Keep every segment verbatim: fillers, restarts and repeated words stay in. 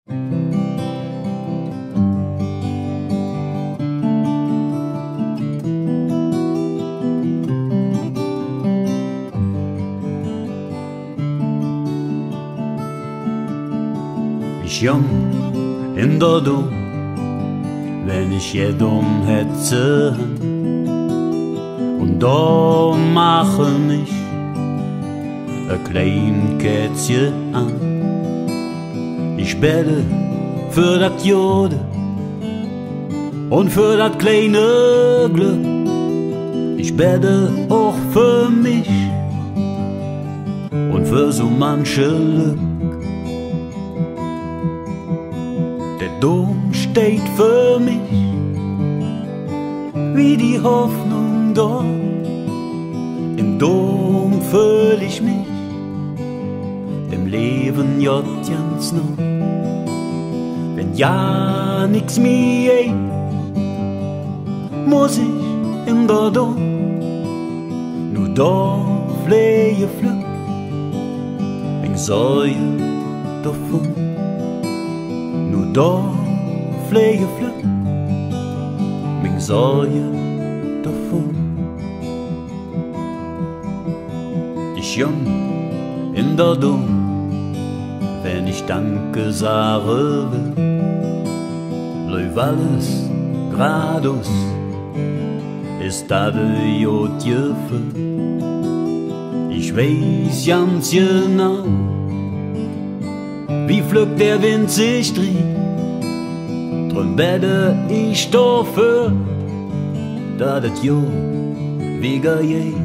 Ich jung in der Dom, wenn ich je dumm hätte, und da mache mich ein klein Kätzchen an. Ich bete für das Jode und für das kleine Glück. Ich bete auch für mich und für so manche Lück. Der Dom steht für mich wie die Hoffnung dort. Im Dom fühl ich mich dem Leben jott ganz noch. Wenn ja nix mehr geht, muss ich in der Dom nur da flehe Flück wegen Säue davon. Nur da flehe Flück wegen Säue davon. Ich jung in der Dom, wenn ich Danke sagen will, läuft alles geradeaus, ist da de Jodje für. Ich weiß ganz genau, wie flück der Wind sich dreht, drum bete ich dafür, da das Jo wieder je.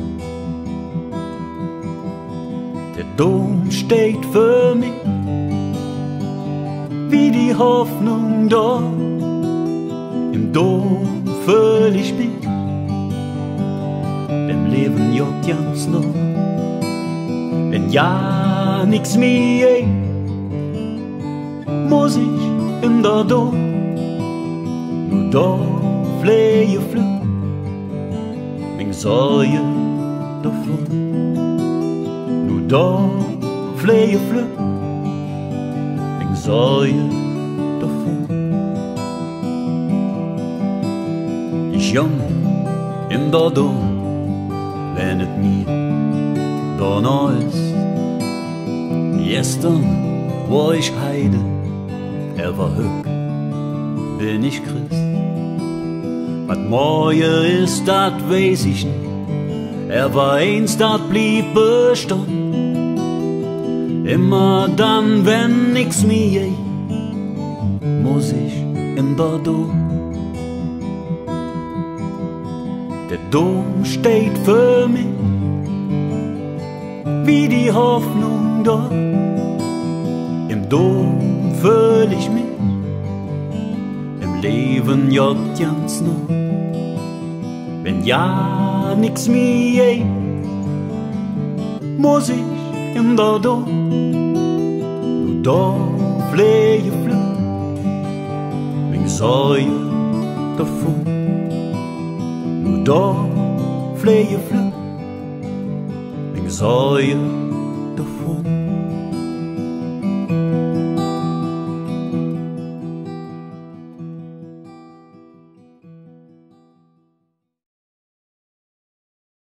Der Dom steht für mich wie die Hoffnung dort. Im Dom fühl ich mich dem Leben jott ganz noch. Wenn ja nix mehr geht, muss ich in der Dom nur da flehe Flück wegen Säue davon. Nur da flehe Flück wegen Säue davon. Ich jung in der Dom, wenn et mir da noch ist. Gestern war ich Heide, er war Höck, bin ich Christ. Was morgen ist, dat weiß ich nicht. Er war eins, dat blieb bestehen. Immer dann, wenn nix mehr geht, muss ich in der Dom. Der Dom steht für mich wie die Hoffnung dort. Im Dom fühl ich mich im Leben jott ganz noch. Wenn ja nix mehr geht, muss ich in der Dom nur da flehe Flück wegen Säue davon. Nur da flehe Flück wegen Säue davon.